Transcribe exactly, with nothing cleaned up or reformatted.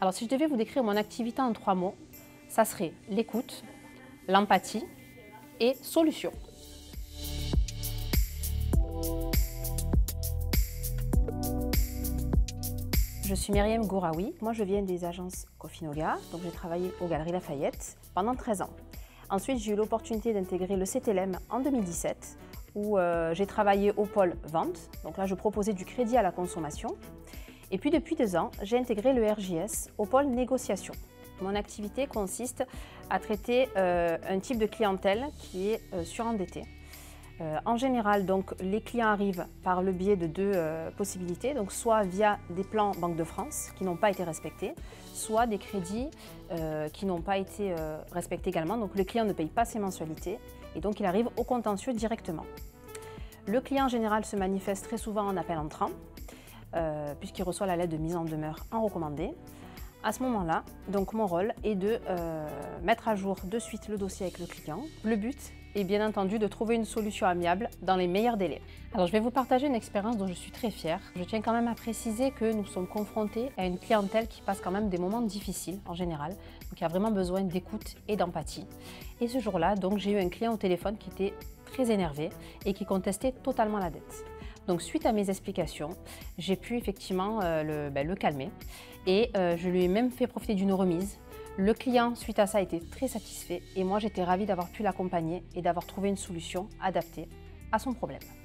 Alors si je devais vous décrire mon activité en trois mots, ça serait l'écoute, l'empathie et solution. Je suis Myriam Gouraoui, moi je viens des agences Cofinoga, donc j'ai travaillé aux Galeries Lafayette pendant treize ans. Ensuite j'ai eu l'opportunité d'intégrer le C T L M en deux mille dix-sept où euh, j'ai travaillé au pôle vente, donc là je proposais du crédit à la consommation. Et puis depuis deux ans, j'ai intégré le R J S au pôle négociation. Mon activité consiste à traiter euh, un type de clientèle qui est euh, surendettée. Euh, en général, donc, les clients arrivent par le biais de deux euh, possibilités, donc soit via des plans Banque de France qui n'ont pas été respectés, soit des crédits euh, qui n'ont pas été euh, respectés également. Donc le client ne paye pas ses mensualités et donc il arrive au contentieux directement. Le client en général se manifeste très souvent en appel entrant, euh, puisqu'il reçoit la lettre de mise en demeure en recommandé. À ce moment-là, donc mon rôle est de euh, mettre à jour de suite le dossier avec le client. Le but est bien entendu de trouver une solution amiable dans les meilleurs délais. Alors je vais vous partager une expérience dont je suis très fière. Je tiens quand même à préciser que nous sommes confrontés à une clientèle qui passe quand même des moments difficiles en général, donc il y a vraiment besoin d'écoute et d'empathie. Et ce jour-là, donc j'ai eu un client au téléphone qui était très énervé et qui contestait totalement la dette. Donc suite à mes explications, j'ai pu effectivement euh, le, ben, le calmer et euh, je lui ai même fait profiter d'une remise. Le client, suite à ça, était très satisfait et moi j'étais ravie d'avoir pu l'accompagner et d'avoir trouvé une solution adaptée à son problème.